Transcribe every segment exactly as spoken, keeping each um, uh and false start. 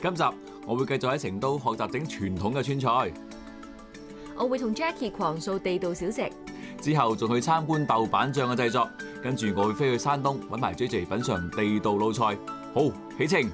今集我會繼續喺成都學習整傳統嘅川菜， 我會同 Jackie 狂掃地道小食， 之後仲去參觀豆瓣醬嘅製作，跟住我會飛去山東揾埋 J J 品嚐地道老菜。好，起程！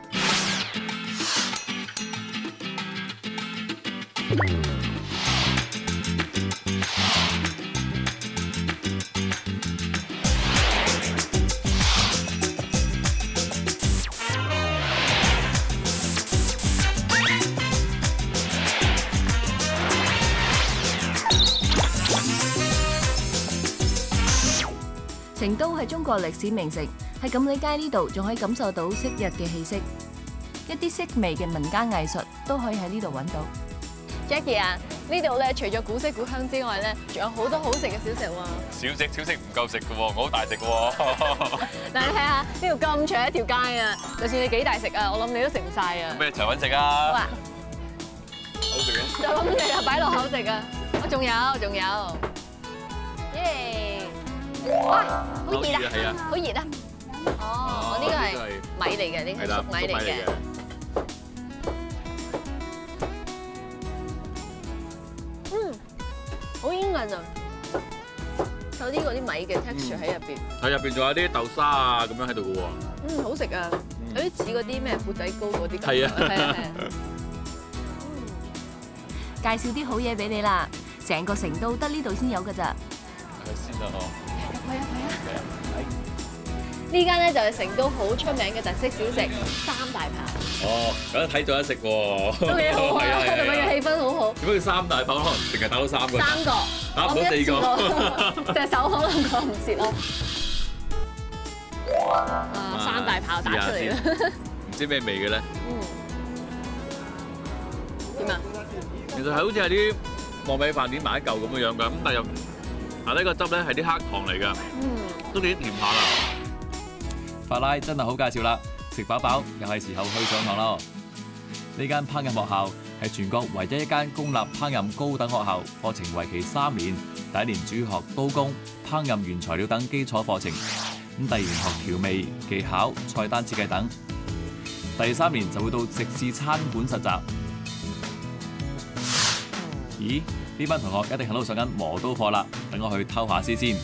成都係中國歷史名城，喺錦里街呢度仲可以感受到昔日嘅氣息，一啲式微嘅民間藝術都可以喺呢度揾到。 Jackie 啊，呢度咧除咗古色古香之外咧，仲有好多好食嘅小食喎。 小食小食唔夠食嘅喎，我好大食嘅喎。 嗱，你睇下呢度咁長一條街啊，就算你幾大食啊，我諗你都食唔晒啊。 咩一齊揾食啊？ 哇！ 好食嘅。 就咁食啊，擺落口食啊！我仲有仲有，耶！哇，好熱啊！ 係啊， 好熱啊！哦，我呢個係米嚟嘅，呢個係粟米嚟嘅。嗯，好煙韌啊！有啲嗰啲米嘅 texture 喺入邊。 喺入邊仲有啲豆沙啊咁樣喺度嘅喎。 嗯，好食啊！有啲似嗰啲咩缽仔糕嗰啲咁。 係啊， 係啊係啊。 介紹啲好嘢俾你啦，成個成都得呢度先有㗎咋。 係先得嗬。 係啊係啊！呢間咧就係成都好出名嘅特色小食三大炮。 哦，咁睇咗一食喎。 都幾好啊！同埋嘅氣氛好好。 點解要三大炮？可能淨係打到三個。 三個， 打唔到四個。 隻手可能講唔切咯。啊！三大炮打出嚟啦！ 唔知咩味嘅咧？ 嗯。點啊？ 其實係好似係啲糯米飯點埋一嚿咁嘅樣㗎，咁但係又啊呢個汁咧係啲黑糖嚟㗎， 嗯， 都幾甜下啦。法拉真係好介紹啦，食飽飽又係時候去上堂咯。呢間烹飪學校係全國唯一一間公立烹飪高等學校，課程為期三年，第一年主要學刀工、烹飪原材料等基礎課程，咁第二年學調味、技巧、菜單設計等，第三年就會到食肆餐館實習。咦？呢班同學一定喺度上緊磨刀課啦，等我去偷下師先。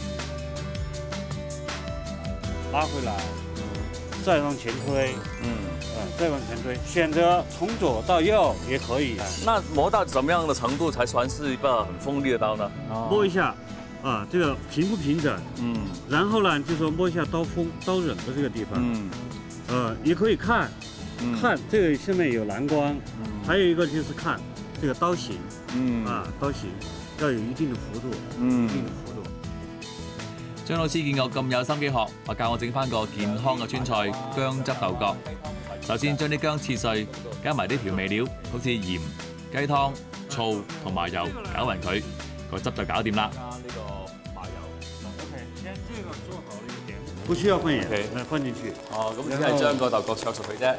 拉回來，再往前推，嗯，嗯，再往前推，選擇從左到右也可以。 那磨到怎麼樣的程度才算是一個很鋒利的刀呢？ 摸一下，啊，這個平不平整？嗯。然後呢，就說摸一下刀鋒、刀刃的這個地方。嗯。呃，也可以看，看這個上面有藍光，還有一個就是看這個刀形。嗯啊，刀型要有一定的幅度，嗯，一定的幅度。 張老師見我咁有心機學，話教我整翻個健康嘅川菜薑汁豆角。首先將啲薑切碎，加埋啲調味料，好似鹽、雞湯、醋同埋油，攪勻佢，個汁就搞掂啦。呢個麻油。 OK，先這個做好了一點，不需要放鹽，嚟放進去。 哦，咁只係將個豆角灼熟佢啫。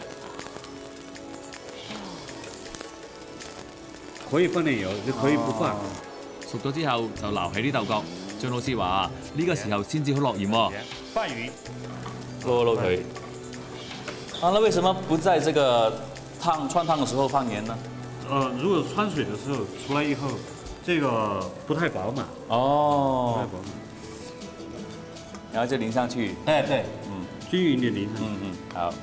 可以放點油，就可以不放。 熟咗之後就撈起啲豆角。張老師話：呢個時候先至好落鹽喎。 拌勻， 撈撈佢。啊，那為什麼不在這個燙串燙嘅時候放鹽呢？ 呃，如果汆水的時候出來以後，這個不太飽滿。 哦。 不太飽滿。 然後就淋上去。 哎，對，嗯，均勻地淋上去。 嗯嗯，好。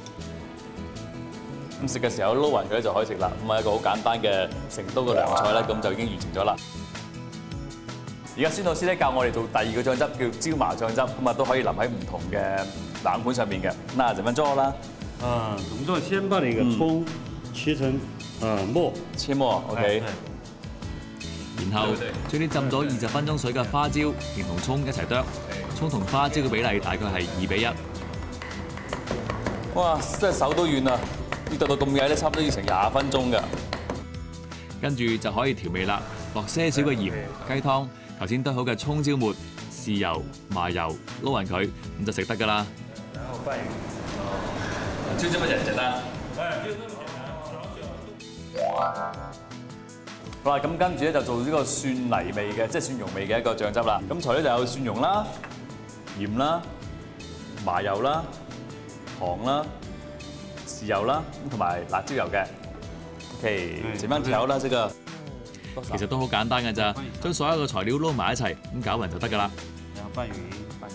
咁食嘅時候撈勻佢就可以食啦。咁啊一個好簡單嘅成都嘅涼菜咧，咁就已經完成咗啦。而家孫老師咧教我哋做第二個醬汁，叫椒麻醬汁，咁啊都可以淋喺唔同嘅冷盤上面嘅。那怎麼做啦？ 啊，我們就先把那個蔥切成呃末， 切末 ，OK。然後將啲浸咗二十分鐘水嘅花椒，連同葱一齊剁，葱同花椒嘅比例大概係二比一。哇！真係手都軟啦〜要剁到咁曳咧，差唔多要成廿分鐘㗎。跟住就可以調味啦，落些少嘅鹽、雞湯，頭先剁好嘅葱椒末、豉油、麻油，撈勻佢，咁就食得㗎啦。然後拌勻。就這麼簡單。係，就這麼簡單。好啦，咁跟住咧就做呢個蒜泥味嘅，即係蒜蓉味嘅一個醬汁啦。咁材料就有蒜蓉啦、鹽啦、麻油啦、糖啦。 豉油啦，同埋辣椒油嘅。OK， 點樣調啦？這個其實都好簡單㗎咋，將所有嘅材料撈埋一齊，咁攪勻就得㗎啦。 然後拌勻， 拌勻。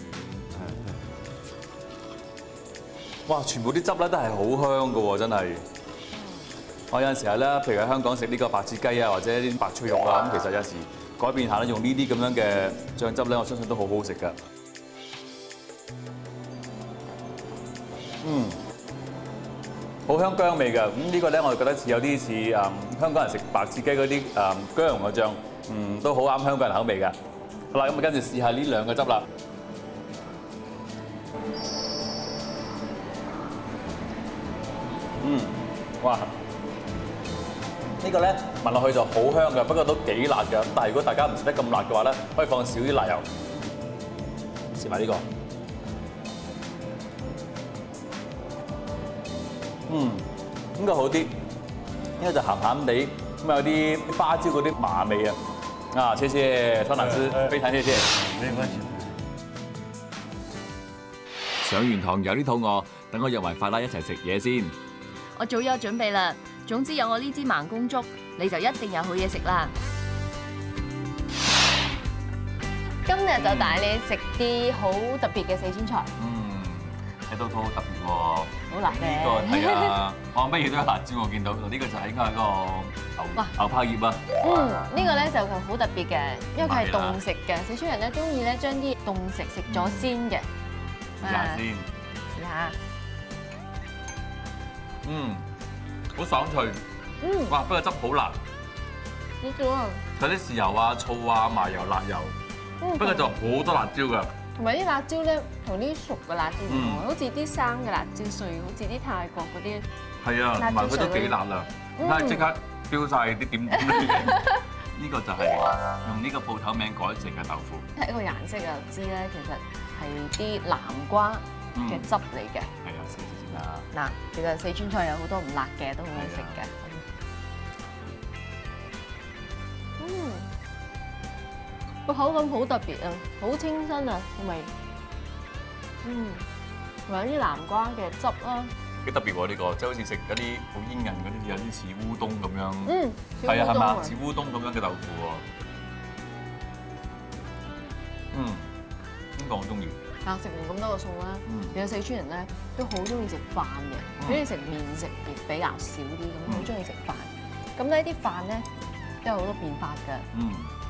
哇！全部啲汁咧都係好香㗎喎，真係。我有陣時候咧，譬如喺香港食呢個白切雞啊，或者啲白脆肉啊，咁其實有時改變下咧，用呢啲咁樣嘅醬汁咧，我相信都好好食㗎。嗯。好香薑味㗎，咁呢個咧我哋覺得似有啲似誒香港人食白切雞嗰啲誒薑蓉嘅醬，嗯都好啱香港人口味㗎。好啦，咁啊跟住試下呢兩個汁啦。嗯，哇！呢個咧聞落去就好香㗎，不過都幾辣㗎。咁但係如果大家唔食得咁辣嘅話咧，可以放少啲辣油。試埋呢個。嗯，應該好啲，應該就鹹鹹地，咁有啲花椒嗰啲麻味啊！啊，謝謝湯老師，非常謝謝。 沒關係。 上完堂有啲肚餓，等我約埋法拉一齊食嘢先。 我早有準備啦，總之有我呢支盲公竹，你就一定有好嘢食啦。 今日就帶你食啲好特別嘅四川菜。 嗯，睇到都好特別喎。 好辣嘅。 呢個係啊，我乜嘢都有辣椒，我見到。呢個就係應該係個牛牛泡葉啊。 嗯，呢個咧就好特別嘅，因為佢係凍食嘅。四川人咧中意咧將啲凍食食咗先嘅。 試下先。 試下。 嗯，好爽脆。嗯。哇！不過汁好辣。 呢個啊。 佢啲豉油啊、醋啊、麻油、辣油。不過就好多辣椒㗎。 同埋啲辣椒咧，同啲熟嘅辣椒唔同，好似啲生嘅辣椒碎，好似啲泰國嗰啲。係啊，同埋佢都幾辣啦，睇下即刻飆晒啲點點嚟嘅。呢個就係用呢個鋪頭名改成嘅豆腐。 睇個顏色就知咧，其實係啲南瓜嘅汁嚟嘅。 係啊，試試先啦。 嗱，其實四川菜有好多唔辣嘅，都好好食嘅。嗯。個口感好特別啊，好清新啊，同埋，嗯，同埋有啲南瓜嘅汁啦。幾特別喎呢個，即係好似食嗰啲好煙韌嗰啲，有啲似烏冬咁樣。嗯，係啊，係嘛，似烏冬咁樣嘅豆腐喎。嗯，呢個我中意。嗱，食完咁多個餸啦，其實四川人咧都好中意食飯嘅，中意食麵食亦比較少啲，咁好中意食飯。咁呢啲飯咧都有好多變法㗎。嗯。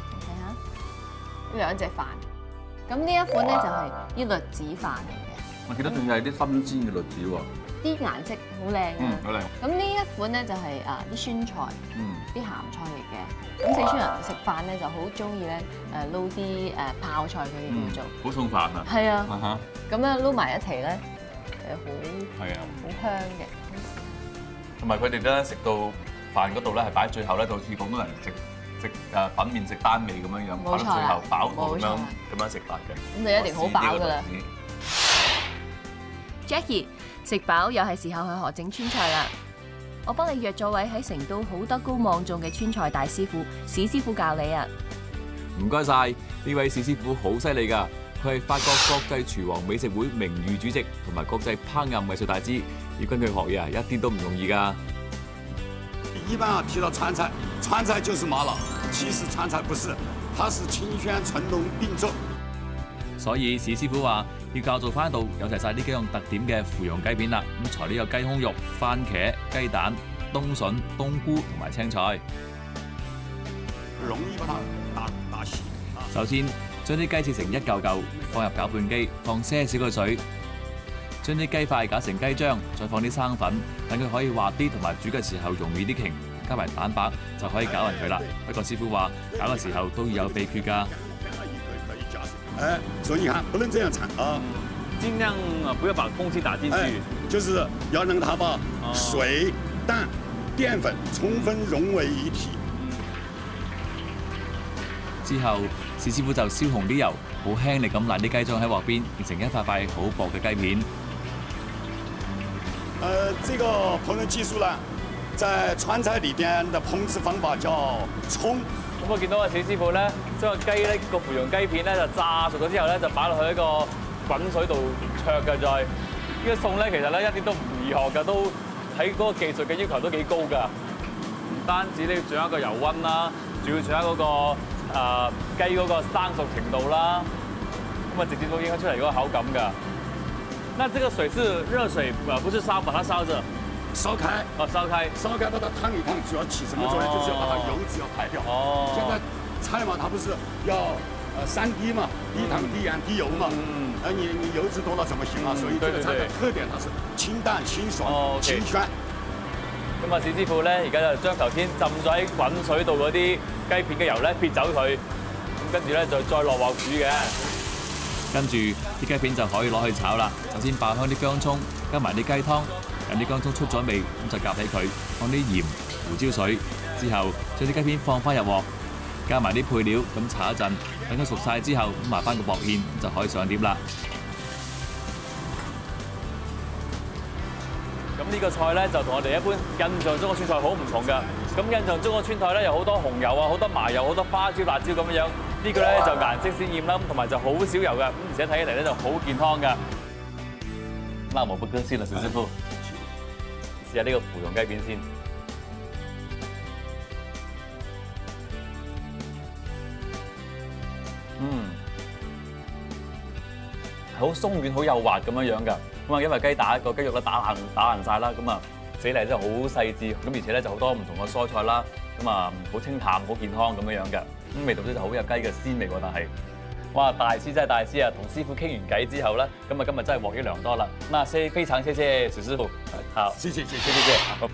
兩隻飯，咁呢一款咧就係啲栗子飯嚟嘅。我記得仲有啲新鮮嘅栗子喎。啲顏色好靚啊！好靚。咁呢一款咧就係啊啲酸菜，啲鹹菜嚟嘅。咁四川人食飯咧就好中意咧誒撈啲誒泡菜，佢哋叫做。好送飯啊！係啊。咁咧撈埋一齊咧誒好係啊，好香嘅。同埋佢哋咧食到飯嗰度咧係擺最後咧，就好似廣東人食。食誒粉麵食單味咁樣樣，擺到最後飽肚咁樣咁樣食法嘅。咁你一定好飽㗎啦。 Jackie 食飽又係時候去學整川菜啦。我幫你約咗位喺成都好德高望重嘅川菜大師傅史師傅教你啊。 唔該晒，呢位史師傅好犀利㗎，佢係法國國際廚王美食會名譽主席同埋國際烹飪藝術大師，要跟佢學嘢啊，一啲都唔容易㗎。 一般啊提到川菜，川菜就是麻辣，其實川菜不是，它是清鮮醇濃並重。 所以史師傅話要教做翻一道有齊晒呢幾樣特點嘅芙蓉雞片啦。咁材料有雞胸肉、番茄、雞蛋、冬筍、冬菇同埋青菜。 容易把它打打稀。 首先將啲雞切成一嚿嚿，放入攪拌機，放些少嘅水。將啲雞塊攪成雞漿，再放啲生粉，等佢可以滑啲，同埋煮嘅時候容易啲凝，加埋蛋白就可以攪勻佢啦。不過師傅話攪嘅時候都要有秘訣㗎。 誒，所以你看，不能這樣鏟啊， 盡量不要把空氣打進去， 就是要讓它把水、蛋、澱粉充分融為一體。之後， 史師傅就燒紅啲油，好輕力咁焫啲雞漿喺鑊邊，形成一塊塊好薄嘅雞片。 呃，這個烹飪技術呢，在川菜裏邊的烹製方法叫沖。 咁我見到阿史師傅咧，將個雞咧個芙蓉雞片咧就炸熟咗之後咧，就擺落去一個滾水度焯嘅。再呢個餸咧，其實咧一啲都唔易學嘅，都睇嗰個技術嘅要求都幾高㗎，唔單止你要掌握個油溫啦，仲要掌握嗰個誒雞嗰個生熟程度啦，咁啊直接都影響出嚟嗰個口感㗎。那這個水是熱水，呃，不是燒，把它燒着。 燒開， 哦，燒開， 燒開把它燙一燙，主要起什麼作用？就是要把它油脂要排掉。哦。現在菜嘛，它不是要呃三滴嘛，低糖、低鹽、低油嘛。嗯。而你你油脂多了怎麼行啊？所以這個菜的特點它是清淡、清爽、清鮮。 咁啊，史師傅咧，而家就將頭先浸咗喺滾水度嗰啲雞片嘅油咧撇走佢，咁跟住咧就再落鑊煮嘅。跟住啲雞片就可以攞去炒啦。首先爆香啲薑葱，加埋啲雞湯。等啲薑葱出咗味，咁就夾起佢，放啲鹽、胡椒水，之後將啲雞片放翻入鑊，加埋啲配料，咁炒一陣，等佢熟晒之後，咁埋翻個薄芡，就可以上碟啦。咁呢個菜咧就同我哋一般印象中嘅川菜好唔同㗎。咁印象中嘅川菜咧有好多紅油啊、好多麻油、好多花椒、辣椒咁樣樣。呢個咧就顏色鮮豔啦，同埋就好少油㗎，咁而且睇起嚟咧就好健康㗎。那我不客氣啦，史師傅。試下呢個芙蓉雞片先，嗯，好鬆軟、好幼滑咁樣樣㗎。咁啊，因為雞打個雞肉咧打爛打爛曬啦，咁啊死嚟真係好細緻，咁而且咧就好多唔同嘅蔬菜啦，咁啊好清淡、好健康咁樣樣嘅，咁味道咧就好有雞嘅鮮味喎，但係。哇！大師真係大師啊！同師傅傾完偈之後咧，咁啊今日真係獲益良多啦。那非非常謝謝史師傅，好，謝謝謝謝謝謝。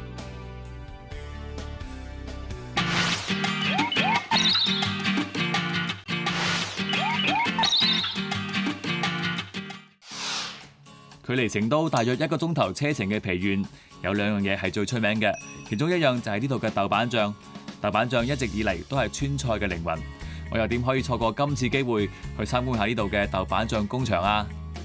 距離成都大約一個鐘頭車程嘅疲縣，有兩樣嘢係最出名嘅，其中一樣就係呢度嘅豆瓣醬。豆瓣醬一直以嚟都係川菜嘅靈魂。我又點可以錯過今次機會去參觀下呢度嘅豆瓣醬工場啊？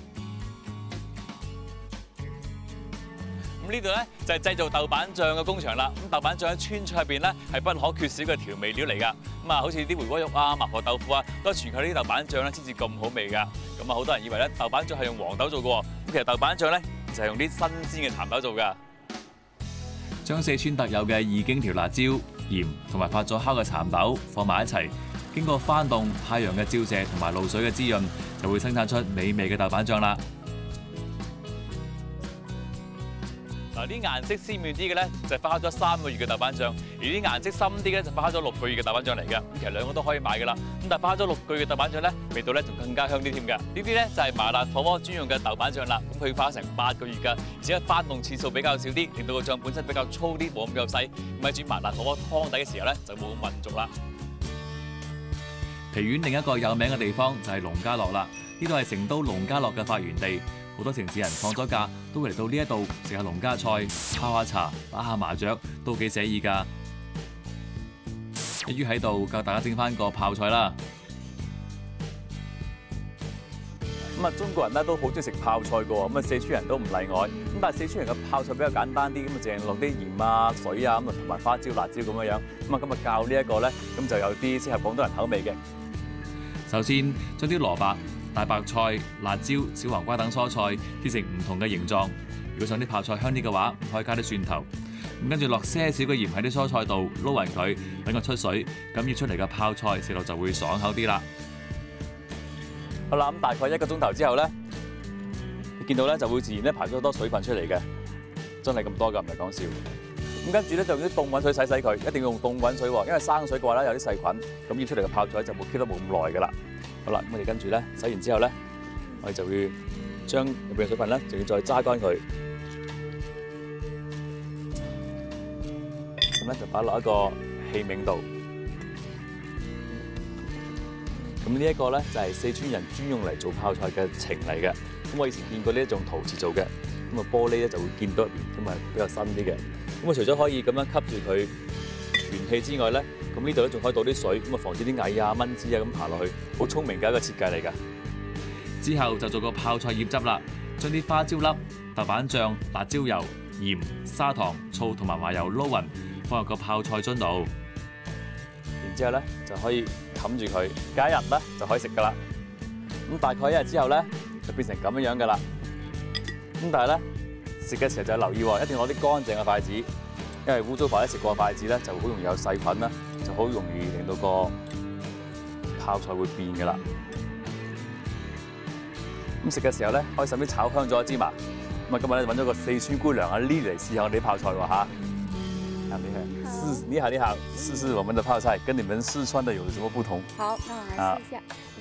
咁呢度咧就係製造豆瓣醬嘅工場啦。咁豆瓣醬喺川菜入邊咧係不可缺少嘅調味料嚟㗎。咁啊，好似啲回鍋肉啊、麻婆豆腐啊，都係全靠呢啲豆瓣醬咧先至咁好味㗎。咁啊，好多人以為咧豆瓣醬係用黃豆做嘅喎，咁其實豆瓣醬咧就係用啲新鮮嘅蠶豆做㗎。將四川特有嘅二荊條辣椒、鹽同埋發咗酵嘅蠶豆放埋一齊。經過翻凍、太陽嘅照射同埋露水嘅滋潤，就會生產出美味嘅豆瓣醬啦。嗱，啲顏色鮮豔啲嘅咧，就發酵咗三個月嘅豆瓣醬；而啲顏色深啲嘅咧，就發酵咗六個月嘅豆瓣醬嚟嘅。咁其實兩個都可以買㗎啦。咁但係發酵咗六個月嘅豆瓣醬咧，味道咧仲更加香啲添㗎。呢啲咧就係麻辣火鍋專用嘅豆瓣醬啦。咁佢發成八個月㗎，而且翻凍次數比較少啲，令到個醬本身比較粗啲，冇咁幼細。咁喺煮麻辣火鍋湯底嘅時候咧，就冇咁混濁啦。疲縣另一個有名嘅地方就係農家樂啦，呢度係成都農家樂嘅發源地，好多城市人放咗假都會嚟到呢一度食下農家菜、泡下茶、打下麻雀，都幾寫意㗎。一於喺度教大家整翻個泡菜啦。咁啊，中國人咧都好中意食泡菜㗎喎，咁啊四川人都唔例外。咁但係四川人嘅泡菜比較簡單啲，咁啊淨係落啲鹽啊、水啊，咁啊同埋花椒、辣椒咁樣樣。咁啊今日教呢一個咧，咁就有啲適合廣東人口味嘅。首先將啲蘿蔔、大白菜、辣椒、小黃瓜等蔬菜切成唔同嘅形狀。如果想啲泡菜香啲嘅話，可以加啲蒜頭。咁跟住落些少嘅鹽喺啲蔬菜度撈勻佢，等佢出水，咁醃出嚟嘅泡菜食落就會爽口啲啦。好啦，咁大概一個鐘頭之後咧，你見到咧就會自然咧排咗好多水分出嚟嘅，真係咁多㗎，唔係講笑。咁跟住咧就用啲凍滾水洗洗佢，一定要用凍滾水喎，因為生水嘅話咧有啲細菌，咁醃出嚟嘅泡菜就冇 keep 得冇咁耐㗎啦。好啦，咁我哋跟住咧洗完之後咧，我哋就會將入邊嘅水分咧，就要再揸乾佢，咁咧就擺落一個器皿度。咁呢一個咧就係四川人專用嚟做泡菜嘅埕嚟嘅。咁我以前見過呢一種陶瓷做嘅，咁啊玻璃咧就會見到入邊，咁啊比較新啲嘅。咁啊除咗可以咁樣吸住佢存氣之外咧，咁呢度咧仲可以倒啲水，咁啊防止啲蟻啊、蚊子啊咁爬落去，好聰明嘅一個設計嚟㗎。之後就做個泡菜醃汁啦，將啲花椒粒、豆瓣醬、辣椒油、鹽、砂糖、醋同埋麻油撈勻，放入個泡菜樽度。然之後咧就可以冚住佢，隔一日咧就可以食㗎啦。咁大概一日之後咧就變成咁樣樣㗎啦。咁但係咧食嘅時候就留意喎，一定要攞啲乾淨嘅筷子，因為污糟或者食過嘅筷子咧就好容易有細菌啦，就好容易令到個泡菜會變㗎啦。咁食嘅時候咧，可以順便炒香咗芝麻。咁啊，今日咧揾咗個四川姑娘阿 Lily 嚟試下我哋啲泡菜喎嚇。啊，你好，試你好你好，試試我們的泡菜，跟你們四川的有什麼不同？ 好，那我來試一下。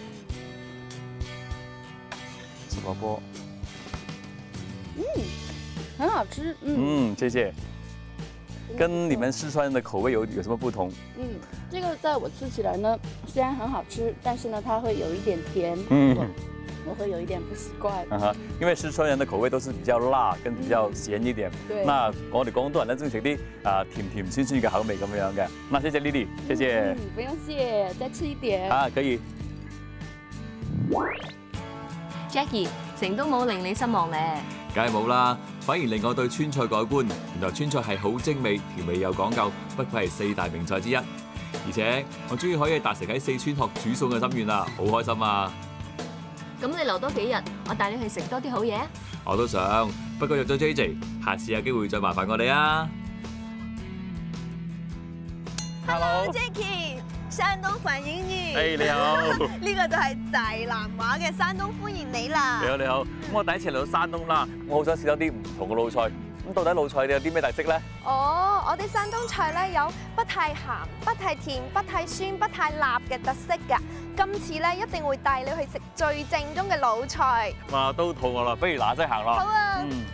吃蘿蔔。 嗯，很好吃。嗯， 嗯，謝謝。跟你們四川人的口味有有什麼不同？ 嗯，這個在我吃起來呢，雖然很好吃，但是呢，它會有一點甜。 嗯。 我會有一點不習慣。 啊哈，因為四川人的口味都是比較辣，跟比較鹹一點。 對。 那我哋廣東人咧中意食啲啊甜甜酸酸嘅口味咁樣嘅。那謝謝 Lily，謝謝。 嗯，不用謝，再吃一點。 啊，可以。 Jackie， 成都冇令你失望咧？ 梗係冇啦，反而令我對川菜改觀。原來川菜係好精美，調味有講究，不愧係四大名菜之一。而且我終於可以達成喺四川學煮餸嘅心願啦，好開心啊！ 咁你留多幾日，我帶你去食多啲好嘢。 我都想，不過約咗 J J， 下次有機會再麻煩我哋啊。 Hello Jackie， 山東歡迎你。 誒你好。 呢個就係濟南話嘅山東歡迎你啦。 你好你好，咁我第一次嚟到山東啦，我好想試多啲唔同嘅魯菜。咁到底魯菜你有啲咩特色咧？ 哦，我哋山東菜咧有不太鹹、不太甜、不太酸、不太辣嘅特色㗎。今次咧一定會帶你去食最正宗嘅魯菜。 哇，都肚餓啦，不如嗱聲行咯。 好啊。 嗯。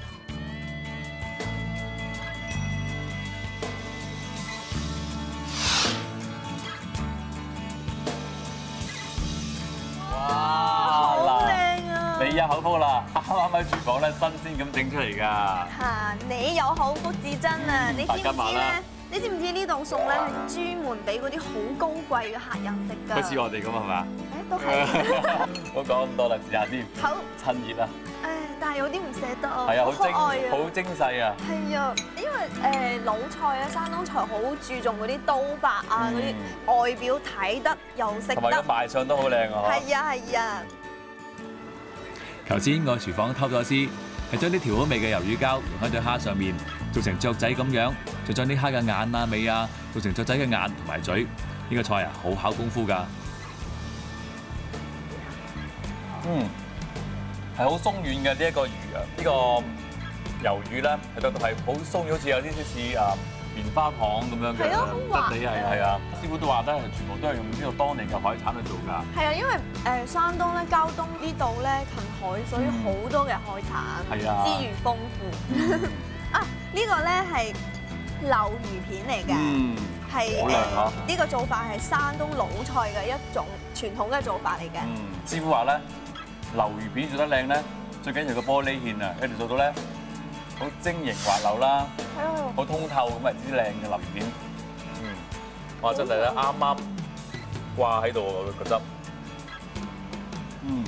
哇！你有口福啦！啱啱喺廚房咧新鮮咁整出嚟㗎。 嚇，你有口福至真啊！你知唔知咧？你知唔知呢檔餸咧係專門俾嗰啲好高貴嘅客人食㗎？ 好似我哋咁係嘛？ 誒，都係。 唔好講咁多啦，試下先。 好。 趁熱啊！ 誒，但係有啲唔捨得啊。 係啊，好精， 好精細啊。 係啊，因為誒魯菜咧，山東菜好注重嗰啲刀法啊，嗰啲外表睇得又食得。 同埋個賣相都好靚啊！ 係啊係啊。 頭先我喺廚房偷咗師，係將啲調好味嘅魷魚膠用喺對蝦上面，做成雀仔咁樣，再將啲蝦嘅眼啊尾啊做成雀仔嘅眼同埋嘴。呢個菜啊好考功夫㗎。嗯，係好鬆軟嘅呢一個魚啊，呢個魷魚咧，其實係好鬆軟，好似有啲少似啊棉花糖咁樣嘅質地係係啊。師傅都話咧，全部都係用呢個當地嘅海產去做㗎。 係啊，因為誒山東咧，膠東呢度咧近海，所以好多嘅海產， 係啊， 資源豐富。啊，呢個咧係鱸魚片嚟嘅，係誒呢個做法係山東魯菜嘅一種傳統嘅做法嚟嘅。 嗯，師傅話咧，鱸魚片做得靚咧，最緊要個玻璃芡啊，一定做到咧好晶瑩滑溜啦，好通透咁為之靚嘅鱸魚片。嗯，哇，真係咧啱啱掛喺度個汁。嗯，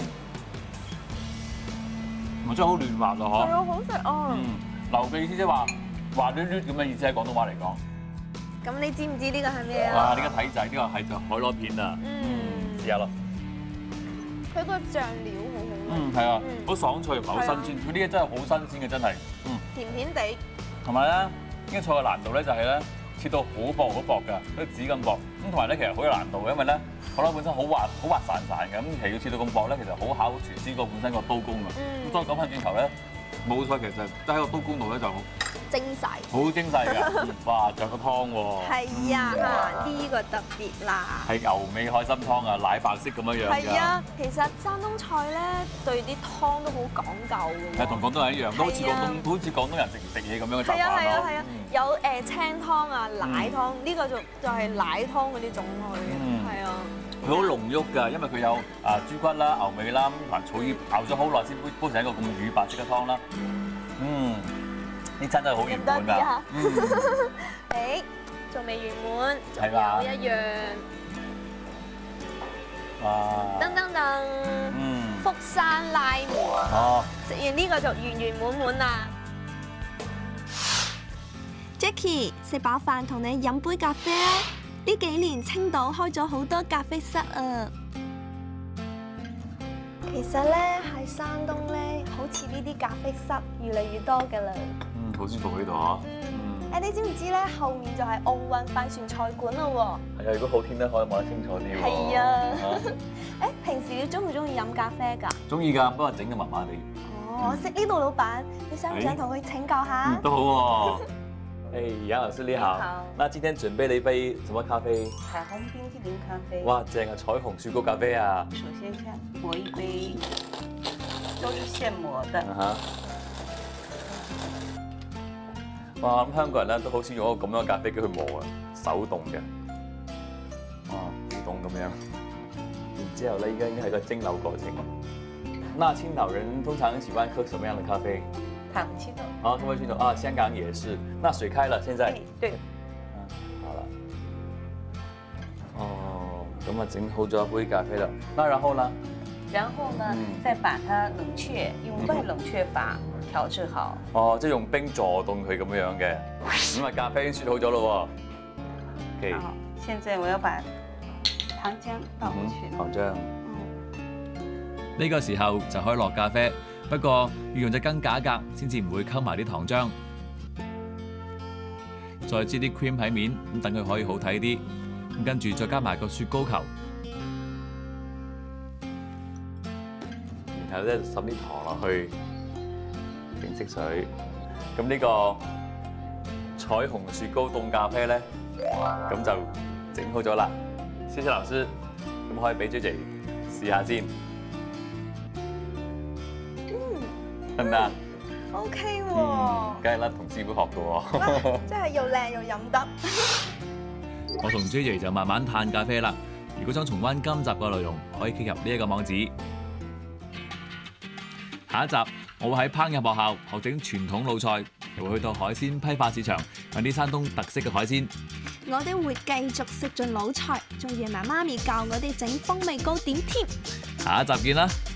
我真係好嫩滑咯，嗬。 係啊，好食啊。 嗯，鱸嘅意思即係話滑捋捋咁嘅意思喺廣東話嚟講。 咁你知唔知呢個係咩啊？ 哇！呢個睇仔，呢個係就海螺片啊。嗯，試下咯。 佢個醬料好好。 嗯，係啊，好爽脆，好新鮮。佢呢個真係好新鮮嘅，真係。嗯。 甜甜地。同埋咧，呢個菜嘅難度咧就係咧切到好薄好薄㗎，好似紙咁薄。咁同埋咧其實好有難度嘅，因為咧海螺本身好滑好滑潺潺嘅，咁其實要切到咁薄咧，其實好考廚師個本身個刀工㗎。咁所以講翻轉頭咧，魯菜其實都喺個刀工度咧就精細， 好精細㗎！哇，仲有個湯喎。 係啊，呢個特別啦。 係牛尾海參湯啊，奶白色咁樣樣㗎。 係啊，其實山東菜咧對啲湯都好講究㗎。 係同廣東人一樣，都好似廣東好似廣東人食唔食嘢咁樣嘅習慣咯。 係啊係啊係啊，有誒清湯啊、奶湯，呢個就就係奶湯嗰啲種類嘅，係啊。 佢好濃郁㗎，因為佢有啊豬骨啦、牛尾啦，同埋草魚熬咗好耐先煲成一個咁乳白色嘅湯啦。嗯。呢餐真係好圓滿㗎！ 誒，仲未圓滿，仲有一樣。哇！噔噔噔！嗯，福山拉麵。哦。食完呢個就圓圓滿滿啦。Jackie， 食飽飯同你飲杯咖啡啊！呢幾年青島開咗好多咖啡室啊。其實咧喺山東咧，好好似呢啲咖啡室越嚟越多㗎啦。 嗯，好舒服呢度啊。 誒，你知唔知咧？後面就係奧運帆船菜館啦喎。 係啊，如果好天咧，可以望得清楚啲喎。 係啊。誒，平時你中唔中意飲咖啡㗎？ 中意㗎，不過整嘅麻麻地。 哦，我識呢度老闆，你想唔想同佢請教下？ 都好喎。誒，楊老師你好。好。那今天準備了一杯什麼咖啡？ 彩虹冰淇淋咖啡。 哇，正啊！彩虹雪糕咖啡啊。 首先先磨一杯，都是現磨的。 啊哇！我諗香港人咧都好少用一個咁樣嘅咖啡機去磨啊，手動嘅。哦，自動咁樣。然之後咧，依家應該係個蒸餾過程。那青島人通常喜歡喝什麼樣的咖啡？ 卡布奇諾。 啊，卡布奇諾啊，香港也是。那水開了，現在。 對。 嗯，好了。哦，咁啊，整好咗一杯咖啡啦。那然後呢？ 然後呢，嗯、再把它冷卻，用快冷卻法調製好。 哦，即係用冰助凍佢咁樣嘅。咁啊，咖啡已經雪好咗咯喎。 好，現在我要把糖漿倒過去。 糖漿。呢個時候就可以落咖啡，不過要用隻羹架格先至唔會溝埋啲糖漿。再擠啲 cream 喺面，咁等佢可以好睇啲。咁跟住再加埋個雪糕球，然後咧就滲啲糖落去，整色水。咁呢個彩虹雪糕凍咖啡咧，咁就整好咗啦。謝謝老師，咁可以俾 J J 試下先。得唔得 ？OK 喎。 梗係啦，同師傅學嘅喎。 真係又靚又飲得。 我同 J J 就慢慢嘆咖啡啦。如果想重溫今集嘅內容，可以 click 入呢一個網址。下一集我會喺烹飪學校學整傳統老菜，又會去到海鮮批發市場揾啲山東特色嘅海鮮。 我哋會繼續食盡老菜，仲約埋媽咪教我哋整風味糕點添。 下一集見啦！